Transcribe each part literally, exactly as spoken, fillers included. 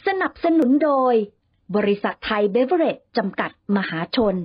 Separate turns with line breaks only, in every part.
สนับสนุนโดยบริษัทไทยเบเวอเรจจำกัดมหาชน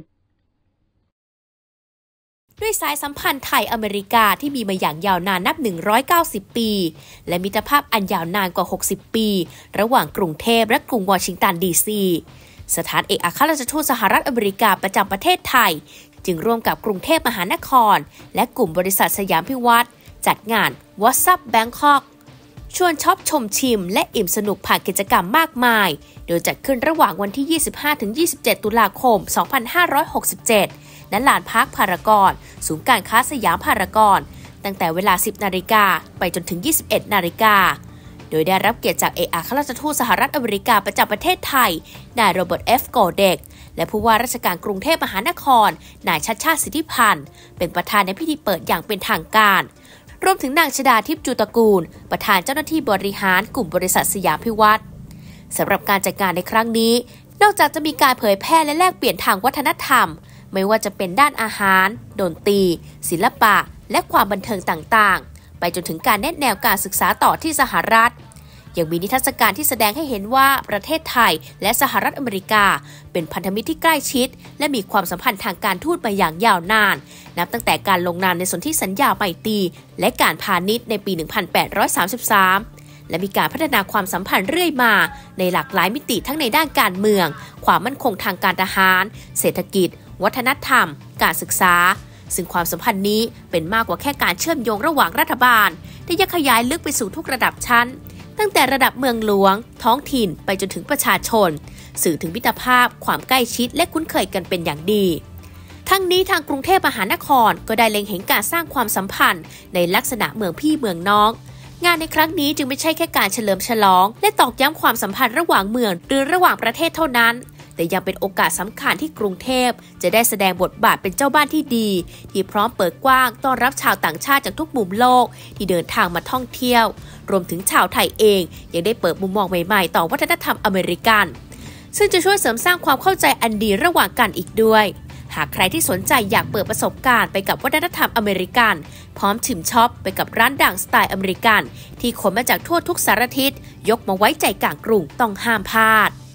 ด้วยสายสัมพันธ์ไทยอเมริกาที่มีมาอย่างยาวนานนับหนึ่งร้อยเก้าสิบปีและมิตรภาพอันยาวนานกว่าหกสิบปีระหว่างกรุงเทพและกรุงวอชิงตันดีซีสถานเอกอัครราชทูตสหรัฐอเมริกาประจำประเทศไทยจึงร่วมกับกรุงเทพมหานครและกลุ่มบริษัทสยามพิวัตรจัดงาน What's Up Bangkok ชวนช็อปชมชิมและอิ่มสนุกผ่านกิจกรรมมากมายโดยจัดขึ้นระหว่างวันที่ ยี่สิบห้าถึงยี่สิบเจ็ด ตุลาคม สองพันห้าร้อยหกสิบเจ็ด ณ ลานพาร์คพารากอนศูนย์การค้าสยามพารากอนตั้งแต่เวลา สิบ นาฬิกาไปจนถึง ยี่สิบเอ็ด นาฬิกาโดยได้รับเกียรติจากเอกอัครราชทูตสหรัฐอเมริกาประจำประเทศไทยนายโรเบิร์ต เอฟ โกเด็กและผู้ว่าราชการกรุงเทพมหานครนายชัชชาติ สิทธิพันธ์เป็นประธานในพิธีเปิดอย่างเป็นทางการรวมถึงนางชฎาทิพย์จูตระกูลประธานเจ้าหน้าที่บริหารกลุ่มบริษัทสยามพิวัตรสำหรับการจัดงานในครั้งนี้นอกจากจะมีการเผยแพร่และแลกเปลี่ยนทางวัฒนธรรมไม่ว่าจะเป็นด้านอาหารดนตรีศิลปะและความบันเทิงต่างๆไปจนถึงการแนะแนวการศึกษาต่อที่สหรัฐยังมีนิทรรศการที่แสดงให้เห็นว่าประเทศไทยและสหรัฐอเมริกาเป็นพันธมิตรที่ใกล้ชิดและมีความสัมพันธ์ทางการทูตมาอย่างยาวนานนับตั้งแต่การลงนามในสนธิสัญญาไมตรีและการพาณิชย์ในปี หนึ่งพันแปดร้อยสามสิบสาม และมีการพัฒนาความสัมพันธ์เรื่อยมาในหลากหลายมิติทั้งในด้านการเมืองความมั่นคงทางการทหารเศรษฐกิจวัฒนธรรมการศึกษาซึ่งความสัมพันธ์นี้เป็นมากกว่าแค่การเชื่อมโยงระหว่างรัฐบาลที่ยังขยายลึกไปสู่ทุกระดับชั้นตั้งแต่ระดับเมืองหลวงท้องถิ่นไปจนถึงประชาชนสื่อถึงมิตรภาพความใกล้ชิดและคุ้นเคยกันเป็นอย่างดีทั้งนี้ทางกรุงเทพมหานครก็ได้เล็งเห็นการสร้างความสัมพันธ์ในลักษณะเมืองพี่เมืองน้องงานในครั้งนี้จึงไม่ใช่แค่การเฉลิมฉลองและตอกย้ำความสัมพันธ์ระหว่างเมืองหรือระหว่างประเทศเท่านั้นแต่ยังเป็นโอกาสสำคัญที่กรุงเทพจะได้แสดงบทบาทเป็นเจ้าบ้านที่ดีที่พร้อมเปิดกว้างต้อนรับชาวต่างชาติจากทุกมุมโลกที่เดินทางมาท่องเที่ยวรวมถึงชาวไทยเองยังได้เปิดมุมมองใหม่ๆต่อวัฒนธรรมอเมริกันซึ่งจะช่วยเสริมสร้างความเข้าใจอันดีระหว่างกันอีกด้วยหากใครที่สนใจอยากเปิดประสบการณ์ไปกับวัฒนธรรมอเมริกันพร้อมชิมช็อปไปกับร้านดังสไตล์อเมริกันที่ขนมาจากทั่วทุกสารทิศยกมาไว้ใจกลางกรุงต้องห้ามพลาด